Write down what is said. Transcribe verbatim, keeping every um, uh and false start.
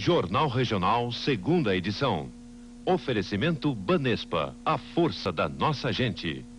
Jornal Regional, segunda edição. Oferecimento Banespa, a força da nossa gente.